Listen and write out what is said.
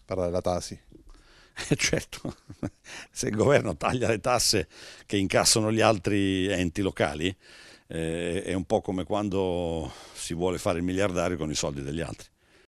parlare della Tasi. Certo, se il governo taglia le tasse che incassano gli altri enti locali, è un po' come quando si vuole fare il miliardario con i soldi degli altri.